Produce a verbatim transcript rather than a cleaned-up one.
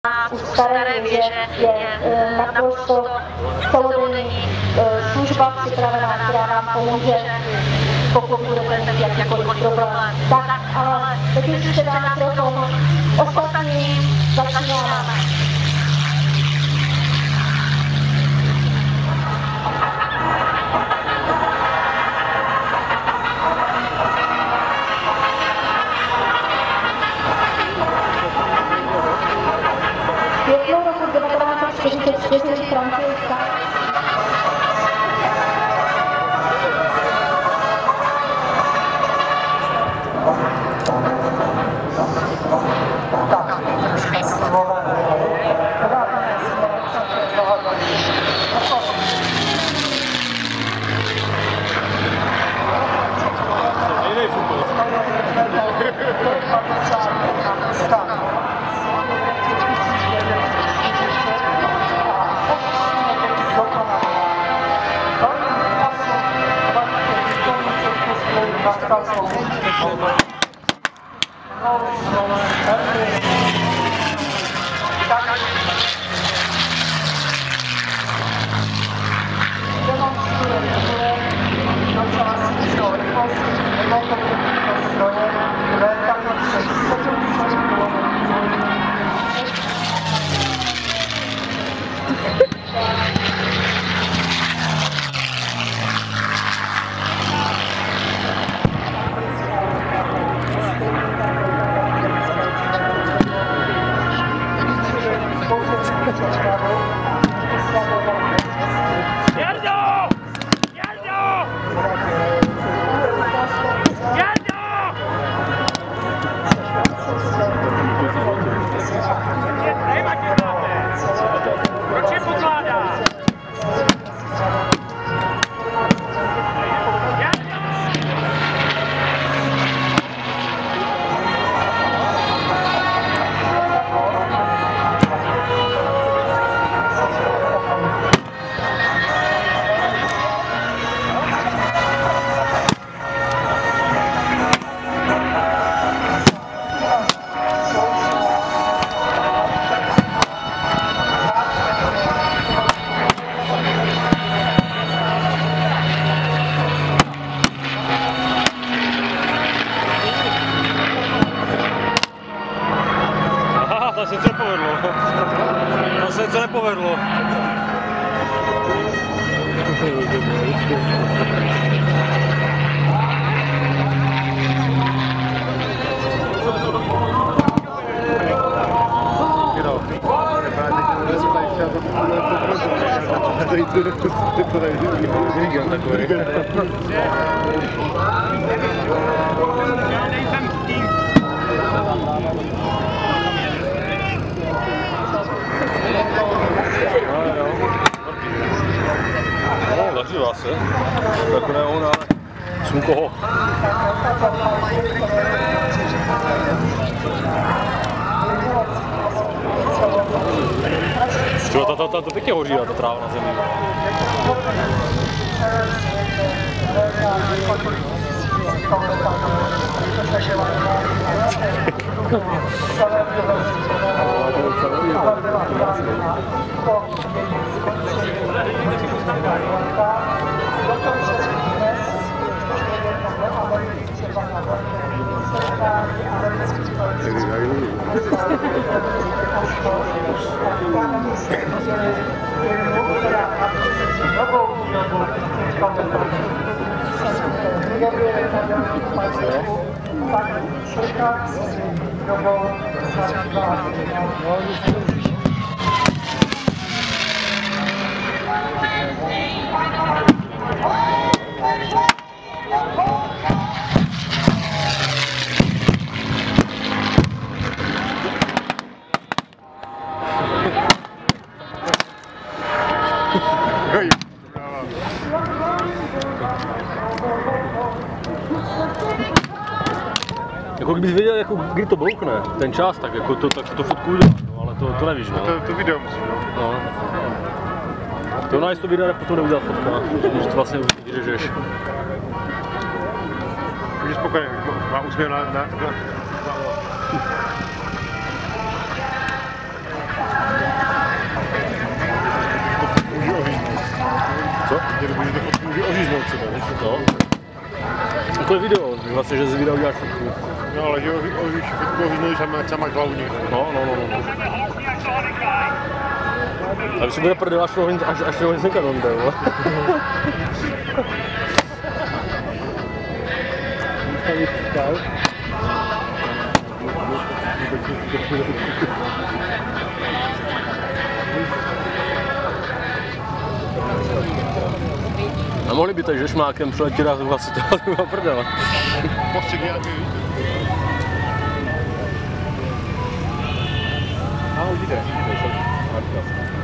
u Staré věže je naprosto celodenní služba připravená, která nám pomůže, pokud budete mít jakýkoliv problém. Tak, ale teď už se dáme mikrofon ostatní, začínáme. Květnou roku devatenáct set čtyřicet čtyři francouzská. To se co nepovedlo. To se co nepovedlo. No, zažívá se. Jako ne on, ale jsem koho. Třeba ta, ta, ta, to pěkně hoří, ta tráva na zemi. Jako kdybys věděl, jako, kdy to bloukne, ten čas, tak jako to, tak to fotku udělá, no, ale to, to nevíš, no. To, to video musíš, no. No. To ona to video potom neudělá fotka, že to vlastně vyřežeš. Můžeš spokojený, má úsměv na... na, na, na. je dobrý, že to fotku může oříznout třeba, než No. Takové video, vlastně, že z videa uděláš fotku. No, ale že oříš fotku oříznout, že má třeba hlavu někde. No, no, no, no. A vy si bude prdel, až toho až, až toho Hinsenka tam jde, jo? A mohli by tak, že šmákem přiletět a vlastně to prdele. Postřih nějaký. A uvidíte, uvidíte,